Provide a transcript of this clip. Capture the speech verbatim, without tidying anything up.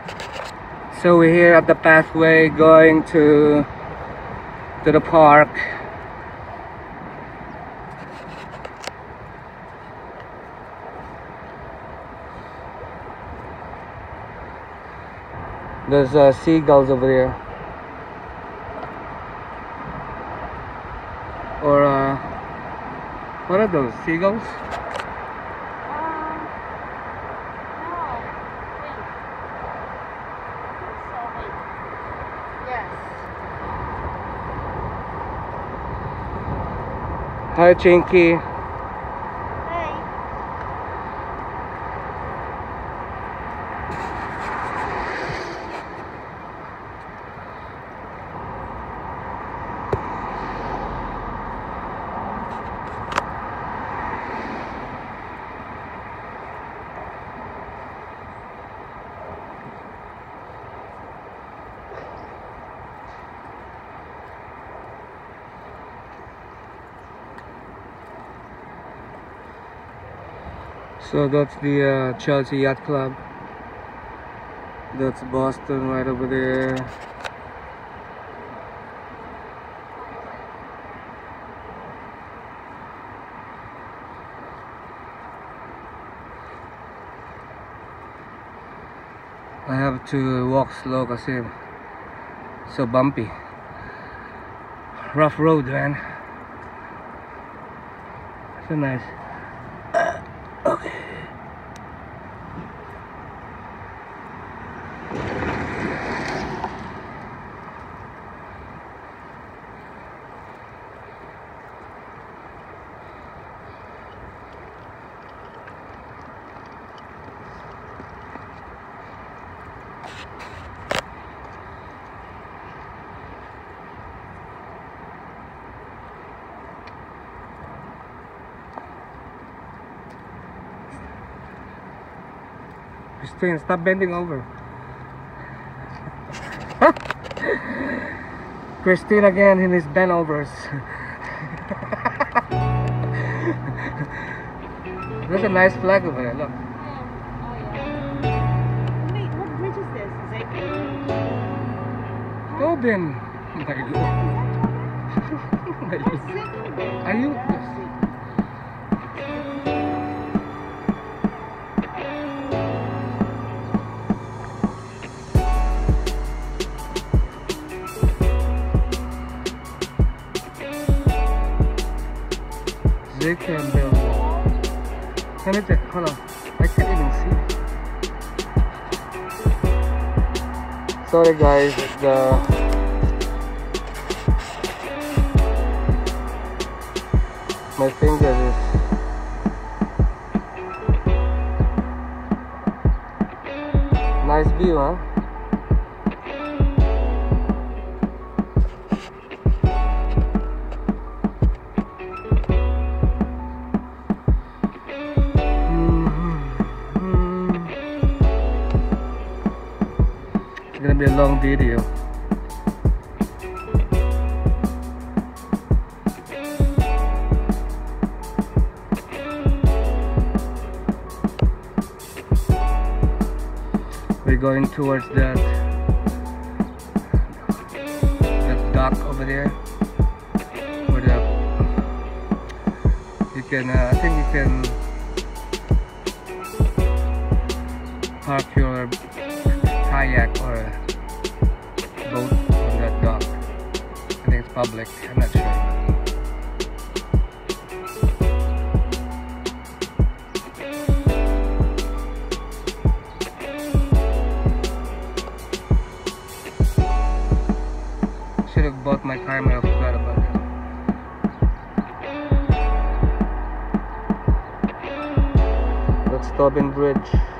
So we're here at the pathway going to to the park. There's uh, seagulls over there. Or uh, what are those? Seagulls? Hi, Chinky. Hey. So that's the uh, Chelsea Yacht Club. That's Boston right over there. I have to walk slow kasi so bumpy. Rough road, man. So nice. Uh, okay. Christine, stop bending over. Christine again in his bent overs. There's a nice flag over there, look. Oh, yeah. Wait, what bridge is this? Is it Tobin. Mahilig. Are you? They can build. Let me check. Hold on. I can't even see. Sorry, guys. The my finger is. Nice view, huh? It's gonna be a long video. We're going towards that that dock over there, where the you can uh, I think you can park your kayak or boat on that dock. I think it's public, I'm not sure. Should have bought my camera, I forgot about it. That's Tobin Bridge.